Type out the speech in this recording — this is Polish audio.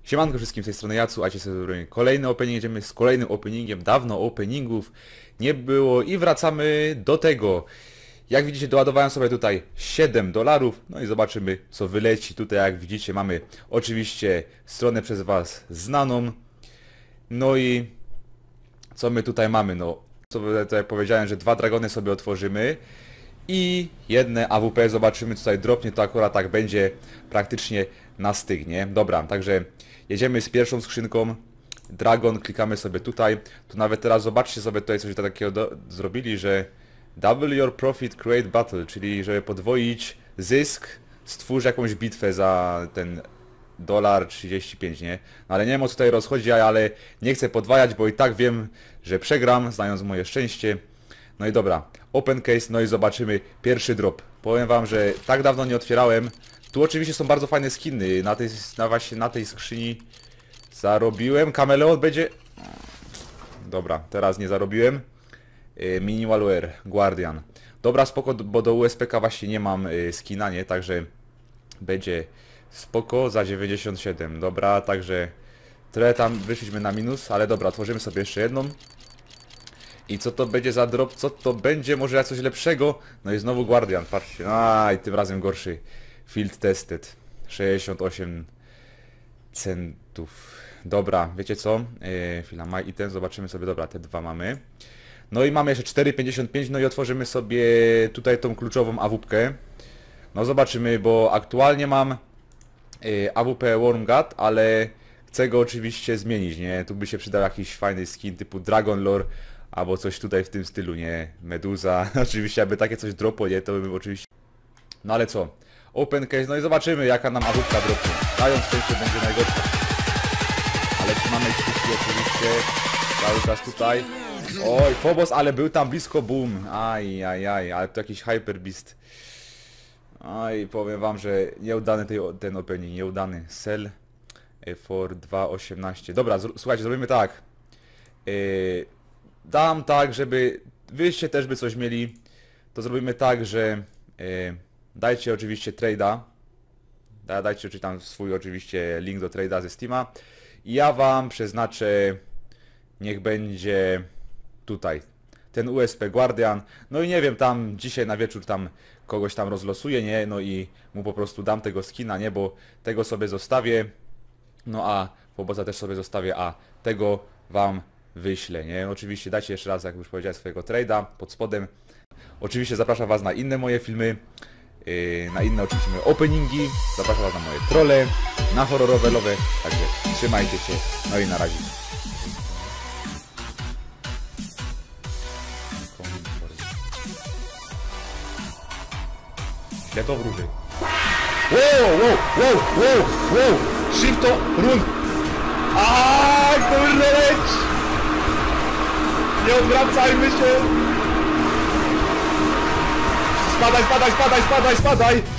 Siemanko wszystkim, z tej strony Jacu, a dzisiaj sobie kolejny opening, jedziemy z kolejnym openingiem. Dawno openingów nie było i wracamy do tego. Jak widzicie, doładowałem sobie tutaj $7, no i zobaczymy, co wyleci. Tutaj jak widzicie, mamy oczywiście stronę przez was znaną. No i co my tutaj mamy? No, co tutaj powiedziałem, że 2 dragony sobie otworzymy i jedne AWP zobaczymy, co tutaj dropnie, to akurat tak będzie praktycznie na styk, nie? Dobra, także jedziemy z pierwszą skrzynką. Dragon, klikamy sobie tutaj. Tu nawet teraz zobaczcie sobie tutaj coś takiego zrobili, że double your profit, create battle, czyli żeby podwoić zysk, stwórz jakąś bitwę za ten $35, nie? No ale nie wiem, o co tutaj rozchodzi, ale nie chcę podwajać, bo i tak wiem, że przegram, znając moje szczęście. No i dobra, open case, no i zobaczymy pierwszy drop. Powiem wam, że tak dawno nie otwierałem. Tu oczywiście są bardzo fajne skiny, właśnie na tej skrzyni zarobiłem. Kameleon będzie... Dobra, teraz nie zarobiłem. Minimalware, Guardian. Dobra, spoko, bo do USPK właśnie nie mam skina, nie? Także będzie spoko za 97. Dobra, także trochę tam wyszliśmy na minus, ale dobra, tworzymy sobie jeszcze jedną. I co to będzie za drop? Co to będzie? Może coś lepszego? No i znowu Guardian, patrzcie. I tym razem gorszy. Field tested. 68 centów. Dobra, wiecie co? Chwila, my item, zobaczymy sobie. Dobra, te dwa mamy. No i mamy jeszcze 4,55, no i otworzymy sobie tutaj tą kluczową AWP-kę. No zobaczymy, bo aktualnie mam AWP Wormgat, ale chcę go oczywiście zmienić, nie? Tu by się przydał jakiś fajny skin typu Dragon Lore, albo coś tutaj w tym stylu, nie? Meduza. Oczywiście, aby takie coś dropło, nie? To bym oczywiście... No ale co? Open case, no i zobaczymy, jaka nam AWP dropnie. Dając szczęście będzie najgorsza. Ale trzymamy kciuki oczywiście. Cały czas tutaj. Oj, Phobos, ale był tam blisko, boom. Aj, ale to jakiś Hyper Beast. Aj, powiem wam, że nieudany ten opening, nieudany. Sell for 2,18. Dobra, słuchajcie, zrobimy tak. Dam tak, żeby wyście też by coś mieli. To zrobimy tak, że dajcie oczywiście trade'a. Dajcie czy tam swój oczywiście link do trade'a ze Steama. I ja wam przeznaczę, niech będzie tutaj ten USP Guardian. No i nie wiem, tam dzisiaj na wieczór tam kogoś tam rozlosuję, nie? No i mu po prostu dam tego skina, nie? Bo tego sobie zostawię. No a Phobosa też sobie zostawię, a tego wam wyślę, nie? Oczywiście dajcie jeszcze raz, jak już powiedziałem, swojego trade'a pod spodem. Oczywiście zapraszam was na inne moje filmy, na inne oczywiście moje openingi, zapraszam was na moje trolle, na horrorowe lowe, także trzymajcie się, no i na razie. Źle to wróży. Wow! Shifto, run! Kurde leć! Nie odwracajmy się! Spadaj!